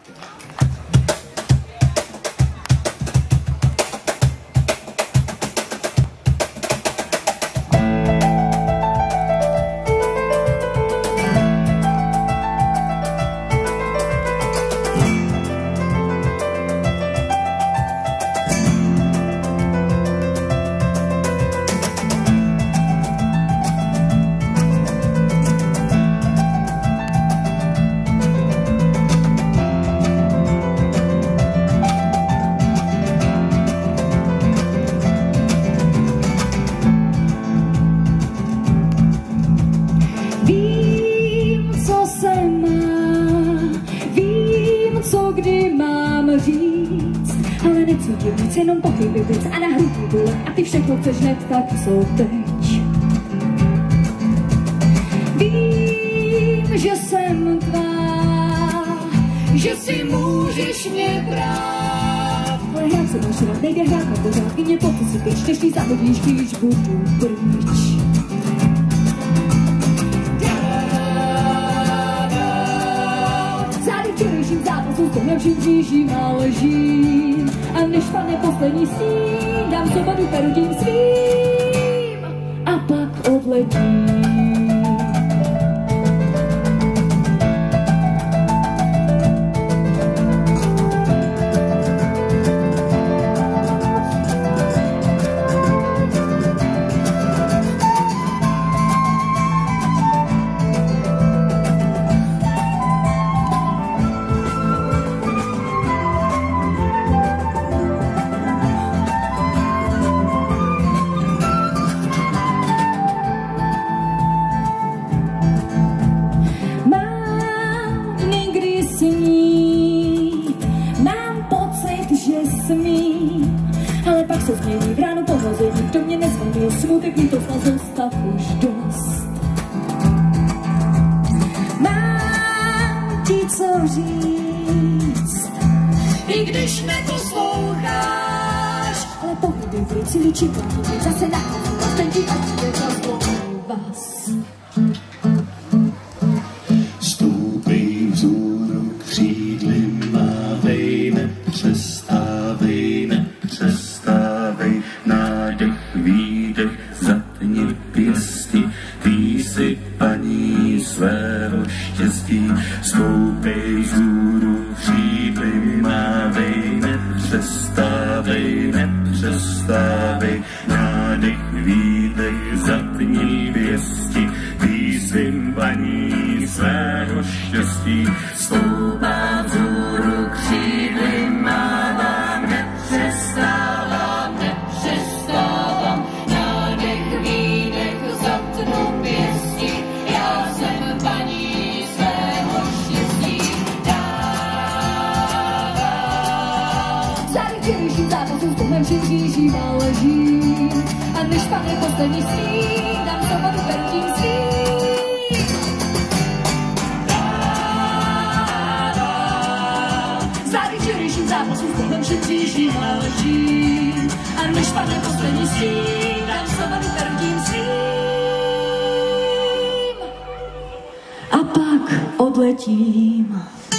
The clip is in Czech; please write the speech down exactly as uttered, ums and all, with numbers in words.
Nic, jenom pochyby věc a na hrudní bolek a ty všechno chceš hned, tak co teď? Vím, že jsem tvá, že si můžeš mě brát. Ale hrát se máš rád, nejde hrát na pořád, mě po si pěč, než ty zahodíš, když budu pryč. Zády včerejším zápasu s tohle vším křížím a ležím. A než pane poslední sníh, dám sobadu perutím svým a pak odletím. Ale pak se změní v ránu pohlazení, kdo mě nezvoní, smutek mi to snad zostav už dost. Mám ti co říct, i když neposloucháš, ale pohyby v věci ličí platí, zase nachází vás, ten ti ať je zazloví vás. Stoupej vzhůru křídly, mávej, nepřestávej, nepřestávej, nádech, výdech, zatni pěsti, ty jsi paní svého štěstí. Stoupej vzhůru křídly, mávej, nepřestávej, nepřestávej, nádech, výdech, zatni pěsti, ty jsi paní svého štěstí. Stoupám vzhůru křídly, mávám, nepřestávám, nepřestávám, nádech, výdech, zatnu pěsti, já jsem paní svého štěstí. Dávám. Zády včerejším zápasu s Bohem vším křížím a ležím. A než pane poslední sníh, dám sobadu perutím svým. Zády včerejším zápasu s Bohem vším křížím a ležím. A než padne poslední stín, dám sobadu perutím svým. A pak odletím.